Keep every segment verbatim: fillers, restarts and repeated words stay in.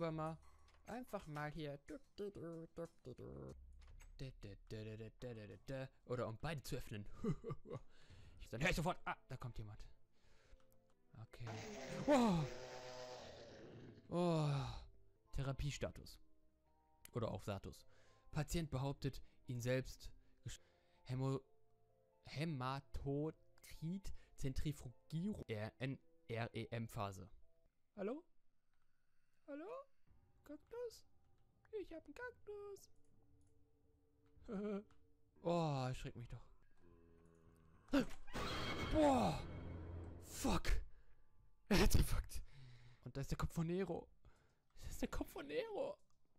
wir mal. Einfach mal hier. Oder um beide zu öffnen. Dann höre ich sofort. Ah, da kommt jemand. Okay. Oh. Oh. Therapiestatus. Oder auch Status. Patient behauptet, ihn selbst Hämo Hämatokrit Zentrifugierung R E M-Phase. Hallo? Hallo? Kaktus? Ich hab einen Kaktus. Oh, erschreckt mich doch. Boah! Fuck! Herzinfarkt! Und da ist der Kopf von Nero. Das ist der Kopf von Nero.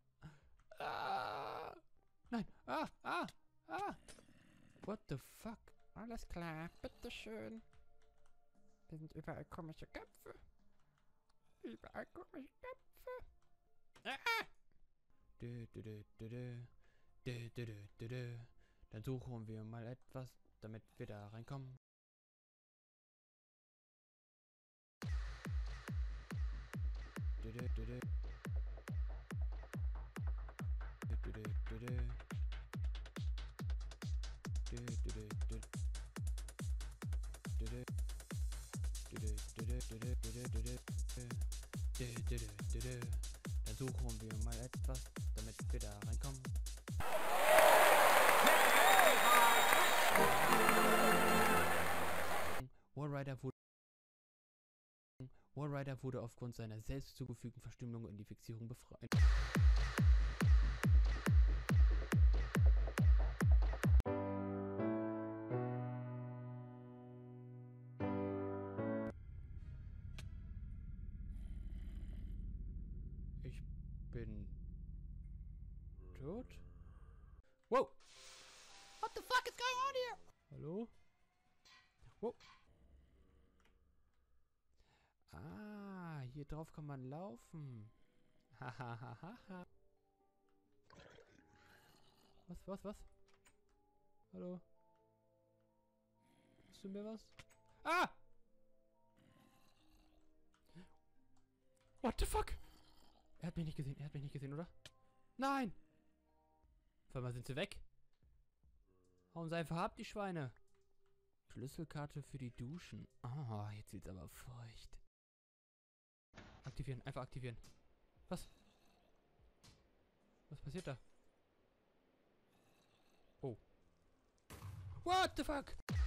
Ah! Nein! Ah! Ah! Ah! What the fuck? Alles klar, bitteschön. Hier sind überall komische Köpfe. Überall komische Köpfe. Ah! Dö, dö, dö, dö, dö. Dö, dö, dö, dö, dö. Dann suchen wir mal etwas, damit wir da reinkommen. Dö, dö, dö, dö. Dö, dö, dö, dö. Dö, dö, dö, dö. Dö, dö. Dö, dö, dö, dö, dö, dö, dö, dö, dö. Dö, dö, dö, dö, dö. Dann suchen wir mal etwas, damit wir da reinkommen. Warrider wurde, Warrider wurde aufgrund seiner selbst zugefügten Verstümmelung und Infizierung befreit. Ich bin tot? Wow! What the fuck is going on here? Hallo? Wow! Ah, hier drauf kann man laufen. Hahaha. Was, was, was? Hallo? Hast du mir was? Ah! What the fuck? Er hat mich nicht gesehen, er hat mich nicht gesehen, oder? Nein! Auf einmal sind sie weg. Hauen sie einfach ab, die Schweine. Schlüsselkarte für die Duschen. Ah, oh, jetzt wird's aber feucht. Aktivieren, einfach aktivieren. Was? Was passiert da? Oh. What the fuck?